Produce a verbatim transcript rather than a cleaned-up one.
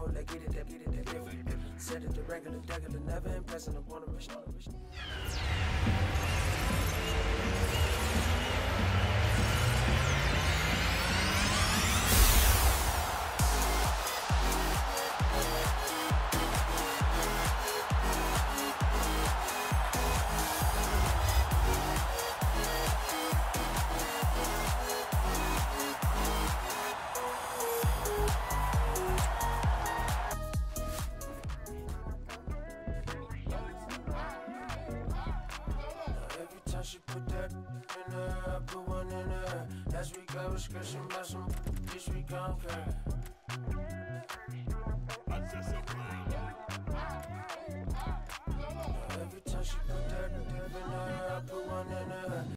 know, they get it, they get it, they get it. Said it the regular, regular, never impressing. I wanna wish, wanna wish. She put that in her, I put one in her. Last week I was scratching about some, this week I don't care.